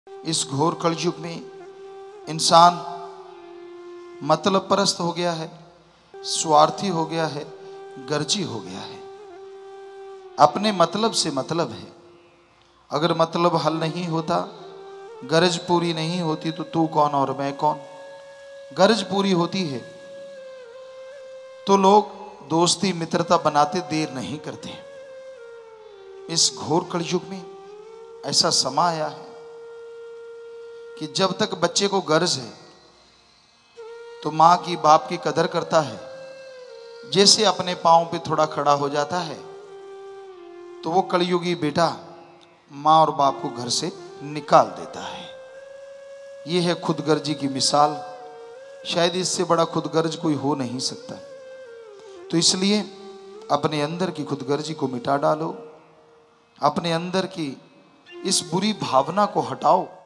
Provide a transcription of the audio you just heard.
इस घोर कलयुग में इंसान मतलब परस्त हो गया है, स्वार्थी हो गया है, गर्जी हो गया है। अपने मतलब से मतलब है। अगर मतलब हल नहीं होता, गरज पूरी नहीं होती तो तू कौन और मैं कौन। गरज पूरी होती है तो लोग दोस्ती मित्रता बनाते देर नहीं करते। इस घोर कलयुग में ऐसा समा आया है कि जब तक बच्चे को गर्ज है तो माँ की बाप की कदर करता है। जैसे अपने पाँव पे थोड़ा खड़ा हो जाता है तो वो कलयुगी बेटा माँ और बाप को घर से निकाल देता है। ये है खुदगर्जी की मिसाल। शायद इससे बड़ा खुदगर्ज कोई हो नहीं सकता। तो इसलिए अपने अंदर की खुदगर्जी को मिटा डालो, अपने अंदर की इस बुरी भावना को हटाओ।